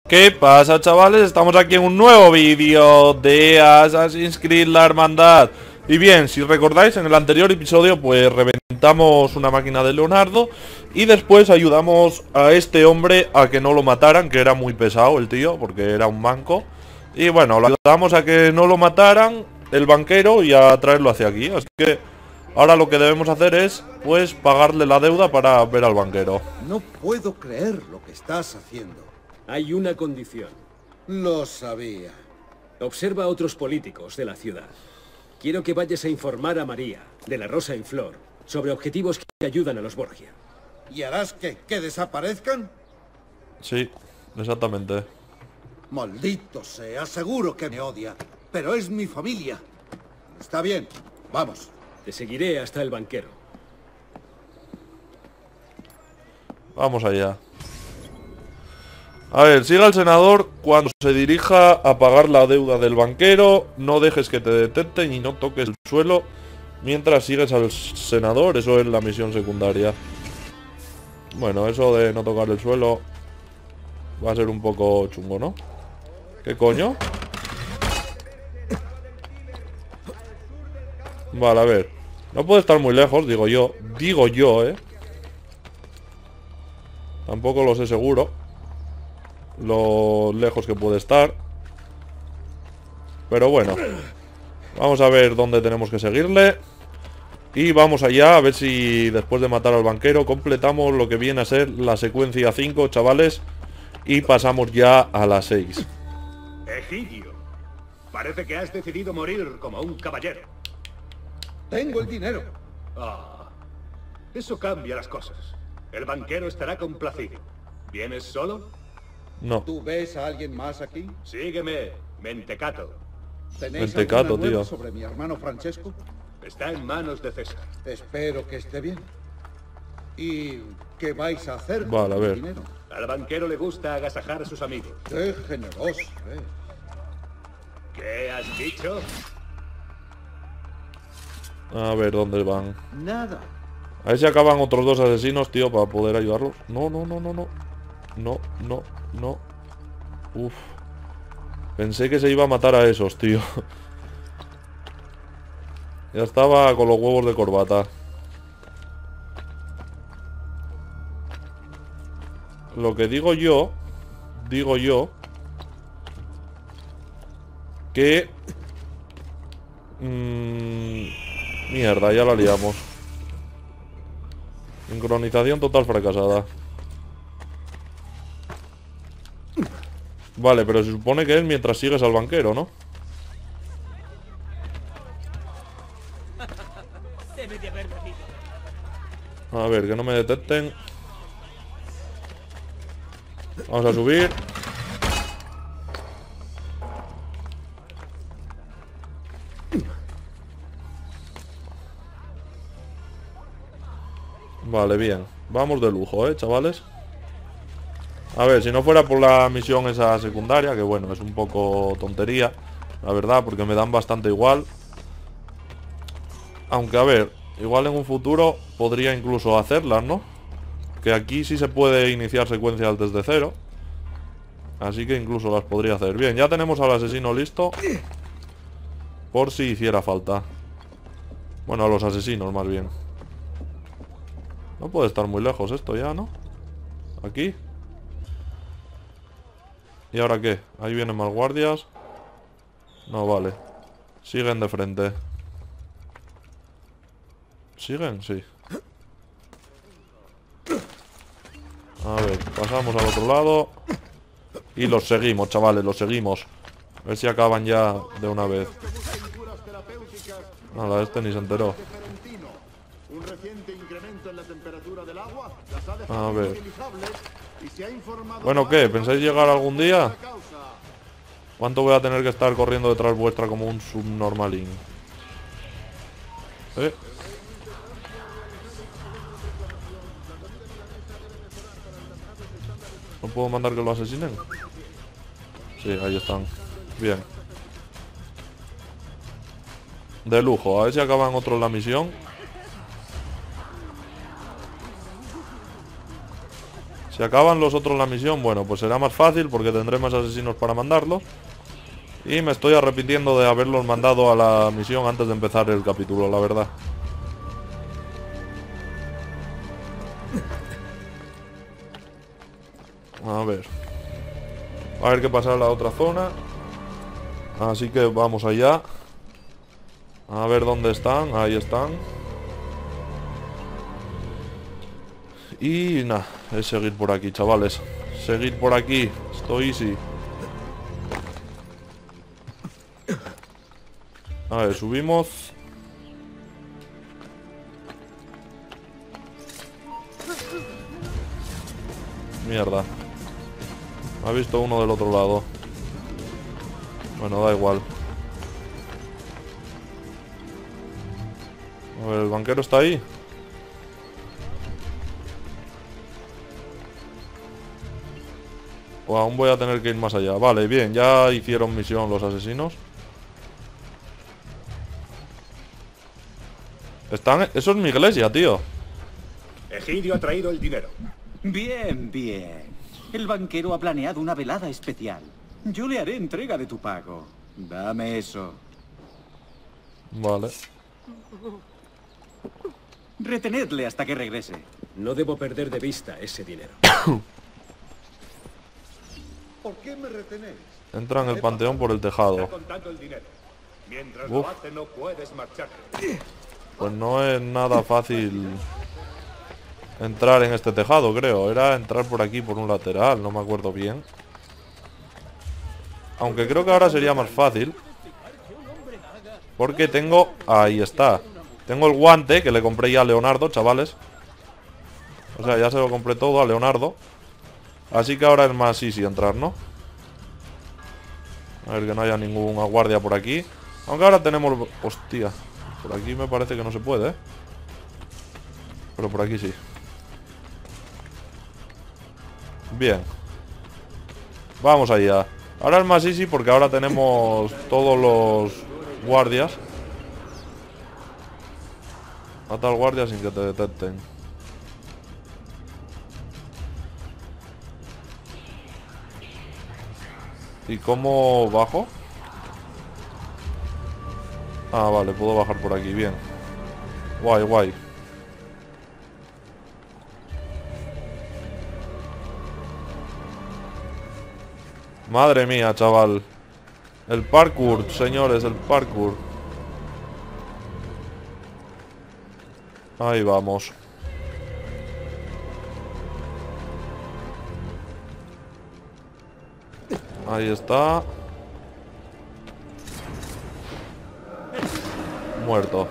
¿Qué pasa, chavales? Estamos aquí en un nuevo vídeo de Assassin's Creed La Hermandad. Y bien, si recordáis, en el anterior episodio pues reventamos una máquina de Leonardo y después ayudamos a este hombre a que no lo mataran, que era muy pesado el tío, porque era un manco. Y bueno, lo ayudamos a que no lo mataran el banquero y a traerlo hacia aquí. Así que ahora lo que debemos hacer es pues pagarle la deuda para ver al banquero. No puedo creer lo que estás haciendo. Hay una condición. Lo sabía. Observa a otros políticos de la ciudad. Quiero que vayas a informar a María, de la Rosa en Flor, sobre objetivos que ayudan a los Borgia. ¿Y harás que desaparezcan? Sí, exactamente. Maldito sea, seguro que me odia. Pero es mi familia. Está bien, vamos. Te seguiré hasta el banquero. Vamos allá. A ver, siga al senador cuando se dirija a pagar la deuda del banquero. No dejes que te detecten y no toques el suelo mientras sigues al senador. Eso es la misión secundaria. Bueno, eso de no tocar el suelo va a ser un poco chungo, ¿no? ¿Qué coño? Vale, a ver. No puede estar muy lejos, digo yo. Digo yo, Tampoco lo sé seguro lo lejos que puede estar. Pero bueno, vamos a ver dónde tenemos que seguirle. Y vamos allá a ver si después de matar al banquero completamos lo que viene a ser la secuencia 5, chavales. Y pasamos ya a la 6. Egidio, parece que has decidido morir como un caballero. Tengo el dinero. Ah, eso cambia las cosas. El banquero estará complacido. ¿Vienes solo? No. ¿Tú ves a alguien más aquí? Sígueme, Mentecato. ¿Tenéis Mentecato, alguna nueva tío. sobre mi hermano Francesco? Está en manos de César. Espero que esté bien. ¿Y qué vais a hacer Vale, a con el ver. dinero? Al banquero le gusta agasajar a sus amigos. Qué generoso, ¿Qué has dicho? A ver dónde van. Nada. A ver si acaban otros dos asesinos, tío, para poder ayudarlos. No, no, no, no, no. No, no, no. Uf. Pensé que se iba a matar a esos, tío. Ya estaba con los huevos de corbata. Lo que digo yo que mierda, ya la liamos. Sincronización total fracasada. Vale, pero se supone que es mientras sigues al banquero, ¿no? A ver, que no me detecten. Vamos a subir. Vale, bien. Vamos de lujo, chavales. A ver, si no fuera por la misión esa secundaria, que bueno, es un poco tontería, la verdad, porque me dan bastante igual. Aunque, a ver, igual en un futuro podría incluso hacerlas, ¿no? Que aquí sí se puede iniciar secuencias desde cero. Así que incluso las podría hacer. Bien, ya tenemos al asesino listo. Por si hiciera falta. Bueno, a los asesinos más bien. No puede estar muy lejos esto ya, ¿no? Aquí. ¿Y ahora qué? Ahí vienen más guardias. No, vale. Siguen de frente. ¿Siguen? Sí. A ver, pasamos al otro lado. Y los seguimos, chavales, los seguimos. A ver si acaban ya de una vez. Nada, este ni se enteró. A ver. Bueno, ¿qué? ¿Pensáis llegar algún día? ¿Cuánto voy a tener que estar corriendo detrás vuestra como un subnormalín? ¿No puedo mandar que lo asesinen? Sí, ahí están. Bien. De lujo. A ver si acaban otros la misión. Si acaban los otros la misión, bueno, pues será más fácil porque tendré más asesinos para mandarlos. Y me estoy arrepintiendo de haberlos mandado a la misión antes de empezar el capítulo, la verdad. A ver qué pasa en la otra zona. Así que vamos allá. A ver dónde están. Ahí están. Y nada, es seguir por aquí, chavales. Seguir por aquí. Estoy easy. A ver, subimos. Mierda. Me ha visto uno del otro lado. Bueno, da igual. A ver, ¿el banquero está ahí? O aún voy a tener que ir más allá. Vale, bien, ya hicieron misión los asesinos. Están... Eso es mi iglesia, tío. Egidio ha traído el dinero. Bien, bien. El banquero ha planeado una velada especial. Yo le haré entrega de tu pago. Dame eso. Vale. Retenedle hasta que regrese. No debo perder de vista ese dinero. ¿Por qué me retenéis? Entra en el panteón por el tejado. Está contando el dinero. Mientras Uf. lo hace no puedes marcharte. Pues no es nada fácil entrar en este tejado, creo. Era entrar por aquí, por un lateral, no me acuerdo bien. Aunque creo que ahora sería más fácil. Porque tengo... Ahí está. Tengo el guante que le compré ya a Leonardo, chavales. O sea, ya se lo compré todo a Leonardo. Así que ahora es más easy entrar, ¿no? A ver que no haya ninguna guardia por aquí. Aunque ahora tenemos... Hostia. Por aquí me parece que no se puede, ¿eh? Pero por aquí sí. Bien. Vamos allá. Ahora es más easy porque ahora tenemos todos los guardias. Mata al guardia sin que te detecten. ¿Y cómo bajo? Ah, vale, puedo bajar por aquí, bien. Guay, guay. Madre mía, chaval. El parkour, señores, el parkour. Ahí vamos. Ahí está. Muerto.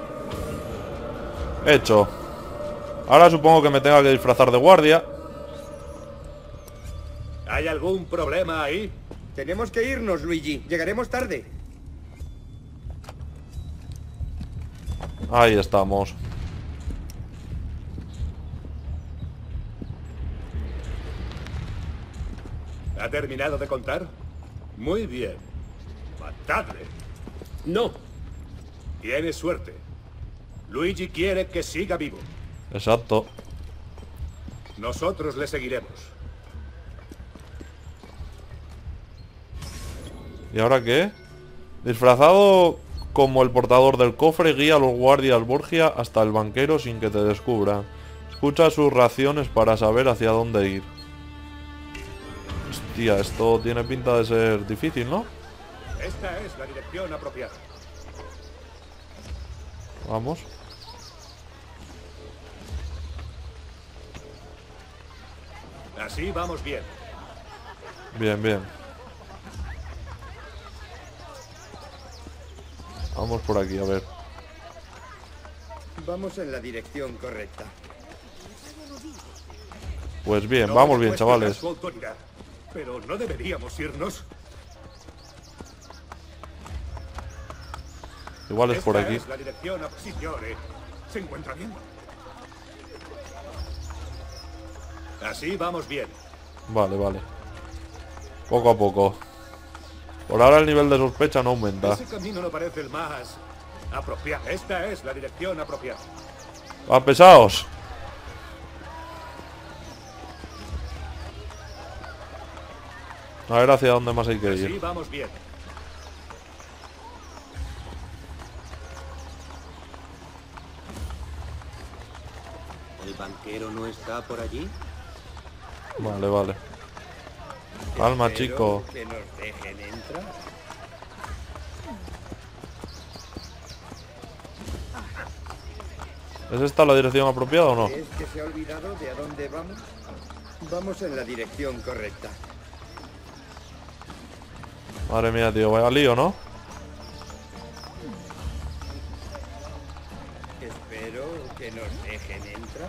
Hecho. Ahora supongo que me tenga que disfrazar de guardia. ¿Hay algún problema ahí? Tenemos que irnos, Luigi. Llegaremos tarde. Ahí estamos. ¿Ha terminado de contar? Muy bien. Matadle. ¡No! Tienes suerte. Luigi quiere que siga vivo. Exacto. Nosotros le seguiremos. ¿Y ahora qué? Disfrazado como el portador del cofre, guía a los guardias Borgia hasta el banquero sin que te descubran. Escucha sus raciones para saber hacia dónde ir. Hostia, esto tiene pinta de ser difícil, ¿no? Esta es la dirección apropiada. Vamos. Así vamos bien. Bien, bien. Vamos por aquí, a ver. Vamos en la dirección correcta. Pues bien, No vamos me bien, cuestionar chavales. su autoridad, pero no deberíamos irnos. Igual es por Esta aquí. es la dirección signore. ¿Se encuentra bien? Así vamos bien. Vale, vale. Poco a poco. Por ahora el nivel de sospecha no aumenta. Ese camino no parece el más apropiado. Esta es la dirección apropiada. ¡Va, pesados! A ver hacia dónde más hay que Así ir. vamos bien. ¿El banquero no está por allí? Vale, vale. Calma, Espero chico. que nos dejen entrar. ¿Es esta la dirección apropiada o no? ¿Es que se ha olvidado de a dónde vamos? Vamos en la dirección correcta. Madre mía, tío, vaya lío, ¿no? Espero que nos dejen entrar.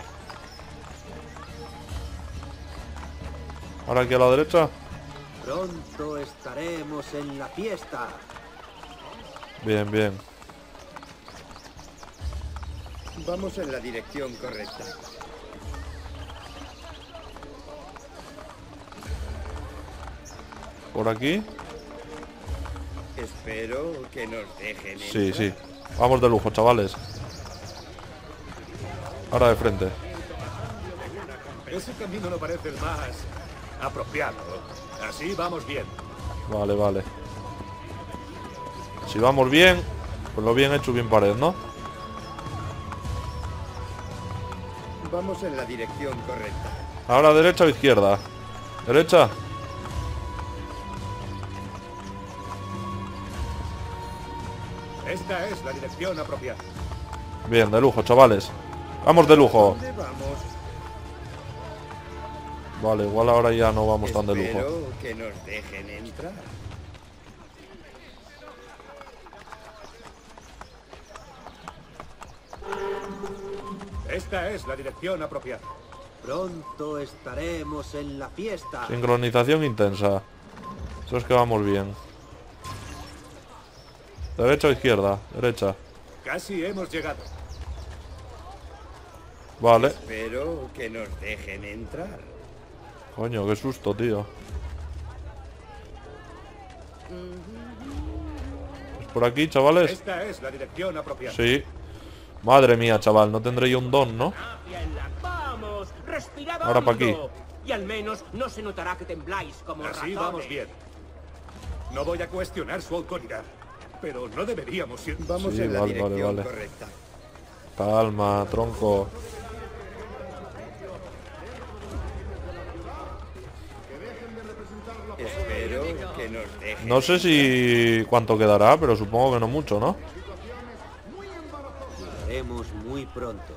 Ahora aquí a la derecha. Pronto estaremos en la fiesta. Bien, bien. Vamos en la dirección correcta. Por aquí. Espero que nos dejen entrar. Sí, sí. Vamos de lujo, chavales. Ahora de frente. Ese camino no parece el más apropiado. Así vamos bien. Vale, vale. Si vamos bien, pues lo bien hecho, bien pared, ¿no? Vamos en la dirección correcta. Ahora derecha o izquierda. Derecha. Esta es la dirección apropiada. Bien, de lujo, chavales. Vamos de lujo. ¿Dónde vamos? Vale, igual ahora ya no vamos tan de lujo. Espero que nos dejen entrar. Esta es la dirección apropiada. Pronto estaremos en la fiesta. Sincronización intensa. Eso es que vamos bien. Derecha o izquierda. Derecha. Casi hemos llegado. Vale. Espero que nos dejen entrar. Coño, qué susto, tío. ¿Es por aquí, chavales? Esta es la dirección apropiada. Sí. Madre mía, chaval, no tendré yo un don, ¿no? Vamos, respirad Ahora pa' aquí. hondo. Y al menos no se notará que tembláis como Así ratones. vamos bien. No voy a cuestionar su autoridad, pero no deberíamos ir. Vamos Sí, en la vale, dirección vale. correcta. Calma, tronco. Espero que nos dejen. No sé si cuánto quedará, pero supongo que no mucho, ¿no? Llegaremos muy pronto.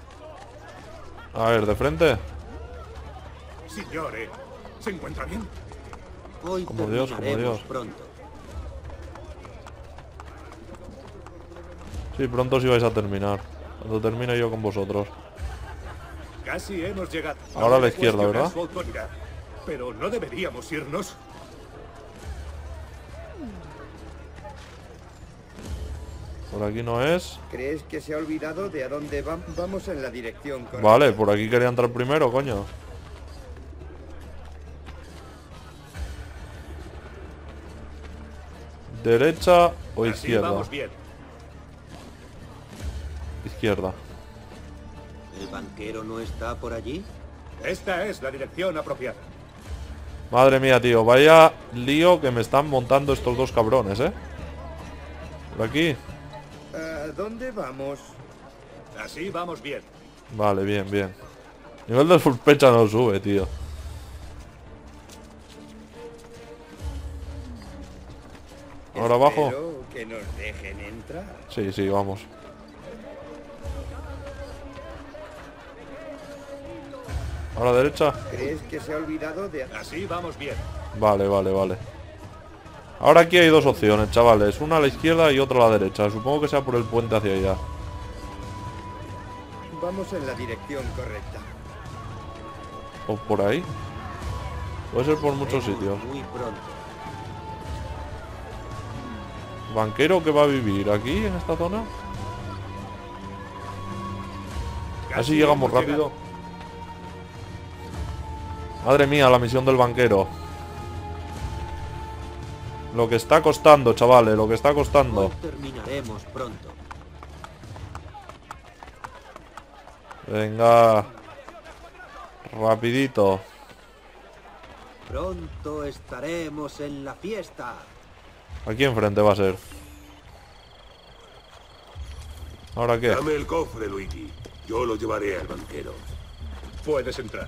A ver, de frente. Señores, ¿se encuentra bien? Hoy Como Dios, como terminaremos Dios. pronto. Sí, pronto sí vais a terminar. Cuando termine yo con vosotros. Casi hemos llegado. No Ahora a voy la izquierda, cuestionar ¿verdad? su autoridad, pero no deberíamos irnos. Por aquí no es. ¿Crees que se ha olvidado de a dónde vamos? Vamos en la dirección correcta. Vale, por aquí quería entrar primero, coño. ¿Derecha o Así izquierda? vamos bien. Izquierda. ¿El banquero no está por allí? Esta es la dirección apropiada. Madre mía, tío. Vaya lío que me están montando estos dos cabrones, ¿eh? Por aquí. ¿A dónde vamos? Así vamos bien. Vale, bien, bien. Nivel de sospecha no sube, tío. Ahora abajo. Espero que nos dejen entrar. Sí, sí, vamos. Ahora derecha. ¿Crees que se ha olvidado de Así vamos bien. Vale, vale, vale. Ahora aquí hay dos opciones, chavales. Una a la izquierda y otra a la derecha. Supongo que sea por el puente hacia allá. Vamos en la dirección correcta. O por ahí. Puede ser por muchos sitios. Muy pronto. ¿Banquero que va a vivir aquí, en esta zona? Casi Así llegamos hemos rápido. llegado. Madre mía, la misión del banquero. Lo que está costando, chavales, lo que está Hoy costando. terminaremos pronto. Venga. Rapidito. Pronto estaremos en la fiesta. Aquí enfrente va a ser. ¿Ahora qué? Dame el cofre, Luigi. Yo lo llevaré al banquero. Puedes entrar.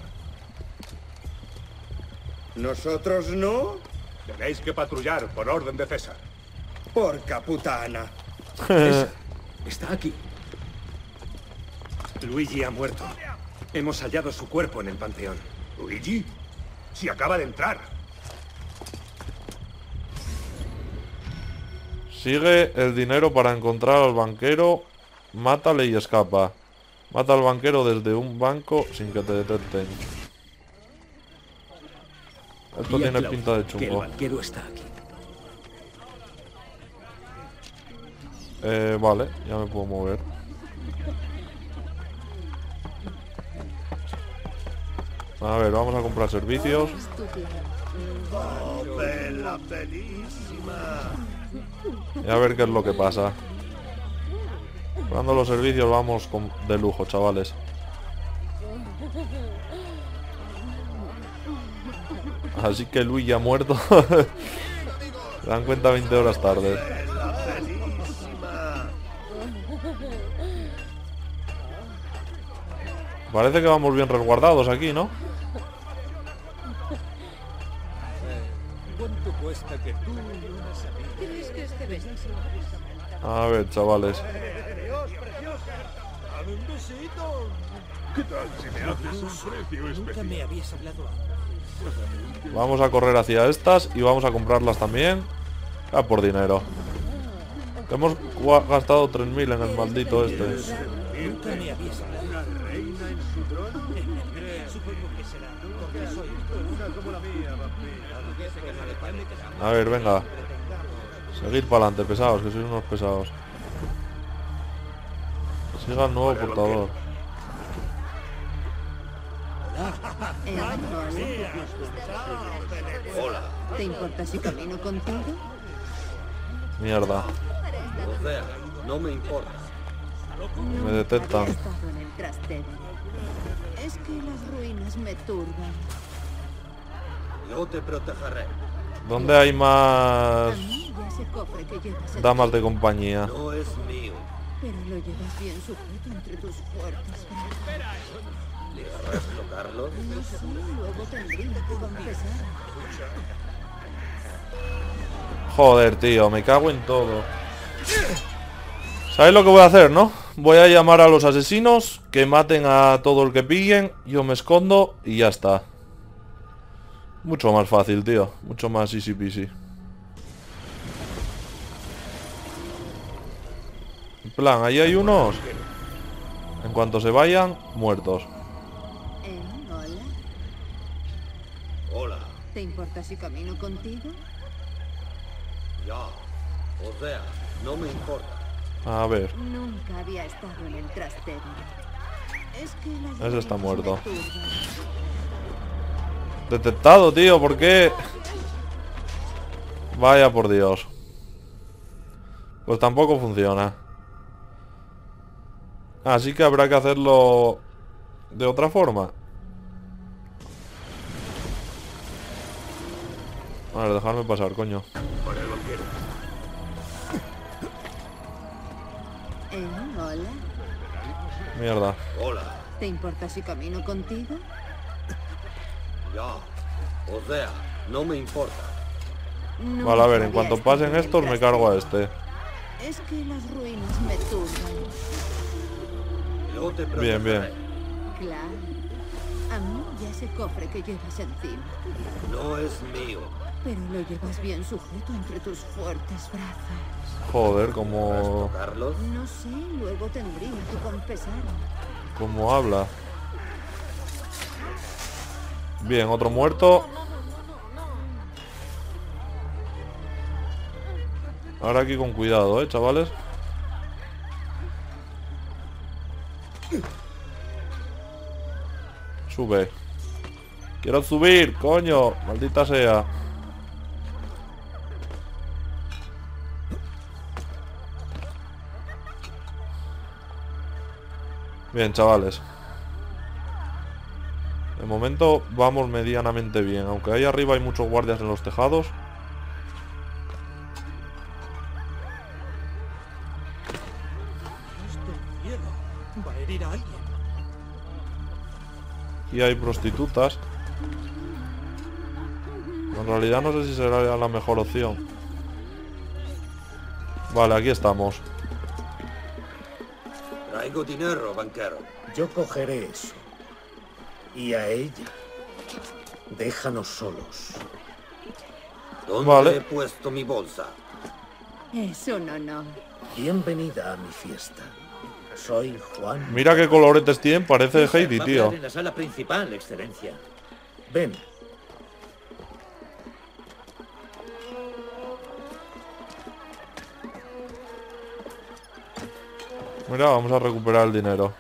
¿Nosotros no? Tenéis que patrullar por orden de César. Porca putana. Está aquí. Luigi ha muerto. Hemos hallado su cuerpo en el panteón. ¿Luigi? Si acaba de entrar. Sigue el dinero para encontrar al banquero. Mátale y escapa. Mata al banquero desde un banco sin que te detecten. Esto Di a tiene Claudio pinta de que el chungo. banquero está aquí. Vale, ya me puedo mover. A ver, vamos a comprar servicios. ¡Oh, bella, bellísima! Y a ver qué es lo que pasa. Comprando los servicios vamos de lujo, chavales. Así que Luis ya ha muerto. Se dan cuenta 20 horas tarde. Parece que vamos bien resguardados aquí, ¿no? ¿Cuánto cuesta que tú A ver, chavales. ¿Qué tal si me haces un precio especial? me habías hablado? Vamos a correr hacia estas y vamos a comprarlas también. Ah, por dinero. Hemos gastado 3000 en el maldito este. Nunca me habías hablado. ¿Una reina en su trono? Supongo que será porque soy Una como la mía, vampiro. A ver, venga. Seguir para adelante, pesados, que sois unos pesados. Siga el nuevo portador. Hola. ¿Te importa si camino contigo? Mierda. O sea, no me importa. Me detectan. Había estado en el trastero. Es que las ruinas me turban. Yo te protegeré. ¿Dónde hay más A mí ya ese cofre que llevas en damas de compañía? No es mío. pero lo llevas bien sujeto entre tus fuertes brazos. ¿Le harás tocarlo? No sé, luego tendría que confesar. Joder, tío, me cago en todo. ¿Sabéis lo que voy a hacer, no? Voy a llamar a los asesinos, que maten a todo el que pillen, yo me escondo y ya está. Mucho más fácil, tío. Mucho más easy peasy. En plan, ahí hay unos. En cuanto se vayan, muertos. Hola. Hola. ¿Te importa si camino contigo? Ya. O sea, no me importa. A ver, Nunca había estado en el trastero. Es que las ese está ruinas muerto. me turban. Detectado, tío, ¿por qué? Vaya por Dios. Pues tampoco funciona. Así que habrá que hacerlo de otra forma. A ver, dejadme pasar, coño. Para el banquero. Hola. Mierda. Hola. ¿Te importa si camino contigo? Ya. O sea, no me importa. Vale, a ver, en Nunca cuanto había pasen estado en el estos me cargo a este. Es que las ruinas me turban. Yo te protegeré. Bien, bien. Claro. A mí ya ese cofre que llevas encima. No es mío. Pero lo llevas bien sujeto entre tus fuertes brazos. Joder, ¿Harás como tocarlos? No sé, luego tendría que confesar. como habla. Bien, otro muerto. Ahora aquí con cuidado, chavales. Sube. Quiero subir, coño. Maldita sea. Bien, chavales. De momento vamos medianamente bien. Aunque ahí arriba hay muchos guardias en los tejados. Va a herir a alguien. Y hay prostitutas. En realidad no sé si será la mejor opción. Vale, aquí estamos. Traigo dinero, banquero. Yo cogeré eso. Y a ella. Déjanos solos. ¿Dónde Vale. he puesto mi bolsa? Es un honor. Bienvenida a mi fiesta. Soy Juan. Mira qué coloretes tienen, parece Heidi, tío. En la sala principal, excelencia. Ven. Mira, vamos a recuperar el dinero.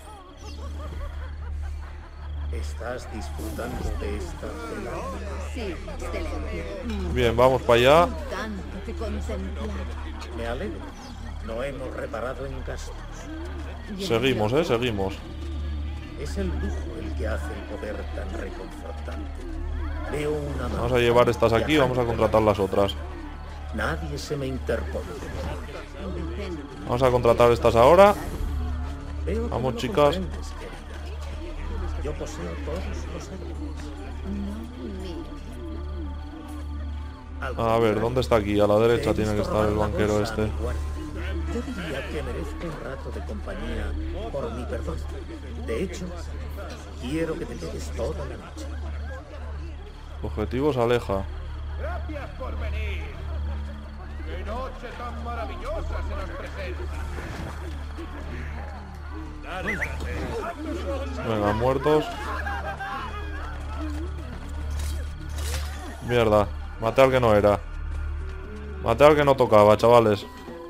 ¿Estás disfrutando de esta cena? Sí, excelente. Bien, vamos para allá. Tanto que contemplar. Me alegro. No hemos reparado en gastos. Seguimos, seguimos. Es el lujo el que hace el poder tan reconfortante. Veo una mano. Vamos a llevar estas aquí y vamos a contratar las otras. Nadie se me interpone. Vamos a contratar estas ahora. Veo que Vamos, no chicas. comprendes, querida. Yo poseo todos los aires. A ver, ¿dónde está aquí? A la derecha tiene que estar el banquero este. Yo diría que merezco un rato de compañía por mi perdón. De hecho, quiero que te quedes toda la noche. Objetivo se aleja. Gracias por venir. ¡Qué noche tan maravillosa se nos presenta! Venga, muertos. Mierda, maté al que no era. Maté al que no tocaba, chavales.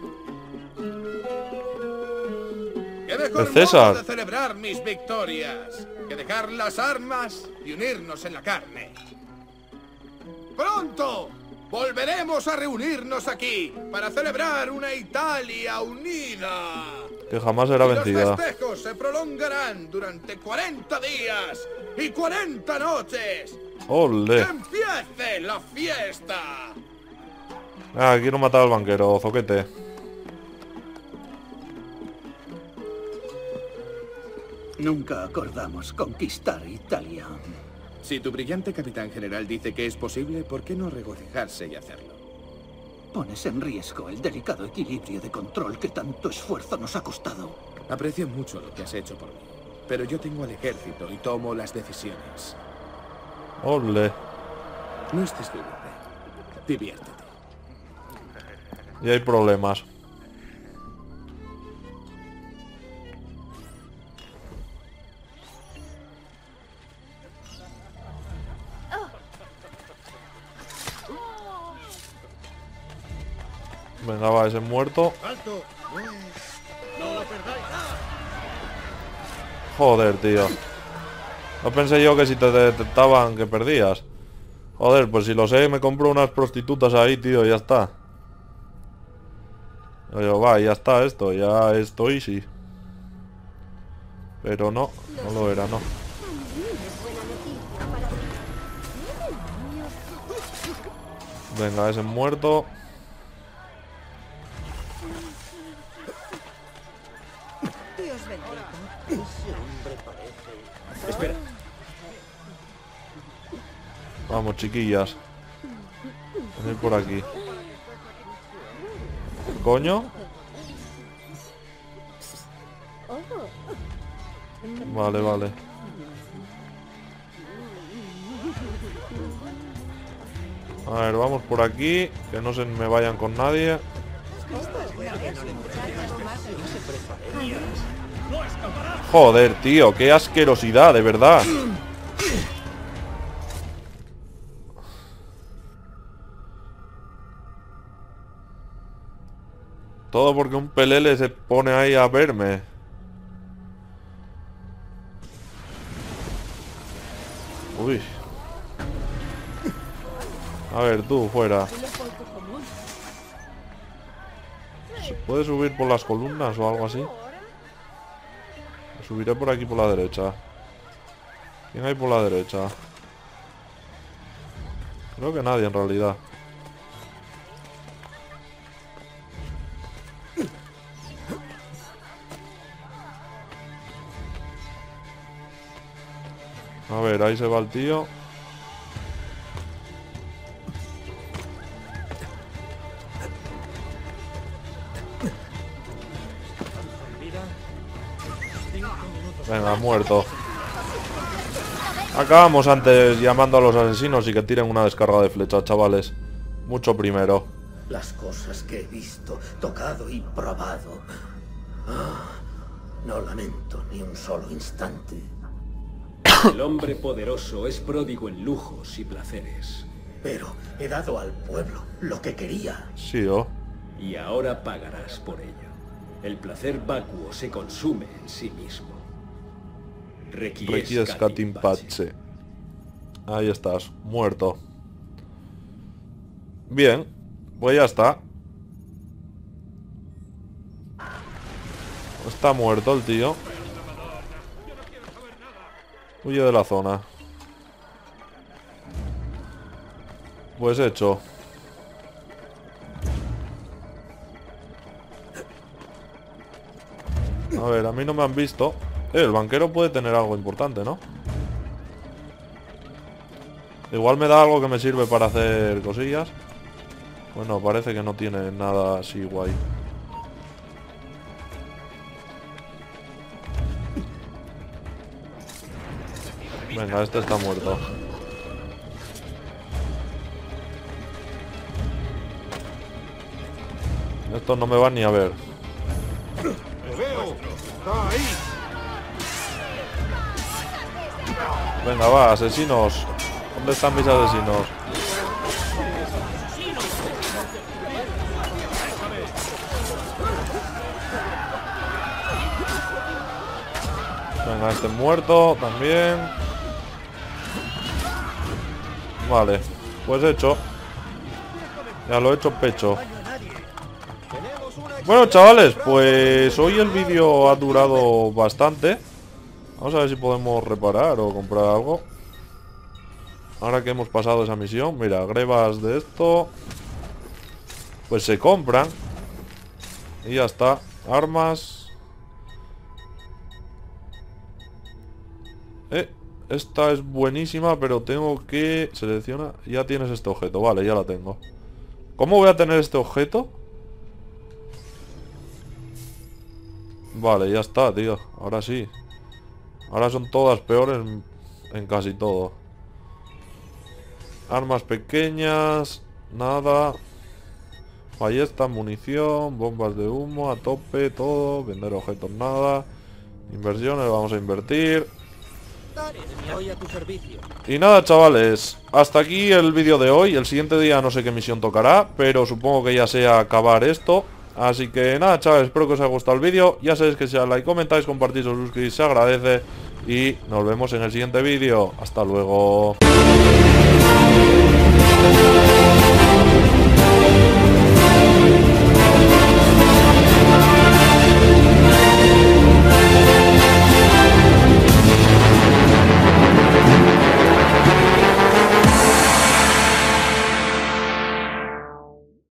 ¡Qué mejor César! modo de celebrar mis victorias que dejar las armas y unirnos en la carne! ¡Pronto! Volveremos a reunirnos aquí para celebrar una Italia unida. Que jamás será Y vencida. los festejos se prolongarán durante 40 días y 40 noches. ¡Ole! ¡Que empiece la fiesta! Ah, quiero matar al banquero, zoquete. Nunca acordamos conquistar Italia. Si tu brillante capitán general dice que es posible, ¿por qué no regocijarse y hacerlo? Pones en riesgo el delicado equilibrio de control que tanto esfuerzo nos ha costado. Aprecio mucho lo que has hecho por mí, pero yo tengo al ejército y tomo las decisiones. ¡Ole! No estés feliz. Diviértete. Y hay problemas. Venga, va, ese muerto. ¡Alto! ¡No lo perdáis! Joder, tío. No pensé yo que si te detectaban que perdías. Joder, pues si lo sé, me compro unas prostitutas ahí, tío, y ya está. Yo, va, ya está esto, ya estoy, sí. Pero no, no lo era, no. Venga, ese muerto. Dios bendito. Ese hombre parece... Espera. Vamos, chiquillas. Venid por aquí. ¿Coño? Vale, vale. A ver, vamos por aquí. Que no se me vayan con nadie. Joder, tío, qué asquerosidad, de verdad. Todo porque un pelele se pone ahí a verme. Uy. A ver, tú, fuera. ¿Se puede subir por las columnas o algo así? Subiré por aquí por la derecha. ¿Quién hay por la derecha? Creo que nadie en realidad. A ver, ahí se va el tío. Venga, muerto. Acabamos antes llamando a los asesinos y que tiren una descarga de flechas, chavales. Mucho primero. Las cosas que he visto, tocado y probado. No lamento ni un solo instante. El hombre poderoso es pródigo en lujos y placeres. Pero he dado al pueblo lo que quería. Sí, ¿o? Y ahora pagarás por ello. El placer vacuo se consume en sí mismo. Requiescat Pace. Ahí estás, muerto. Bien, pues ya está. Está muerto el tío. Huye de la zona. Pues hecho. A ver, a mí no me han visto. El banquero puede tener algo importante, ¿no? Igual me da algo que me sirve para hacer cosillas. Bueno, parece que no tiene nada así guay. Venga, este está muerto. Estos no me van ni a ver. Venga, va, asesinos. ¿Dónde están mis asesinos? Venga, este muerto también. Vale, pues hecho. Ya lo he hecho pecho. Bueno, chavales, pues hoy el vídeo ha durado bastante. Vamos a ver si podemos reparar o comprar algo. Ahora que hemos pasado esa misión. Mira, grebas de esto. Pues se compran. Y ya está. Armas. Esta es buenísima, pero tengo que seleccionar. Ya tienes este objeto, vale, ya la tengo. ¿Cómo voy a tener este objeto? Vale, ya está, tío. Ahora sí. Ahora son todas peores en casi todo. Armas pequeñas. Nada. Ballesta, munición, bombas de humo, a tope, todo. Vender objetos, nada. Inversiones, vamos a invertir. Voy a tu servicio. Y nada, chavales, hasta aquí el vídeo de hoy. El siguiente día no sé qué misión tocará, pero supongo que ya sea acabar esto. Así que nada, chavales, espero que os haya gustado el vídeo. Ya sabéis que si os like, comentáis, compartís o suscribís se agradece. Y nos vemos en el siguiente vídeo. Hasta luego.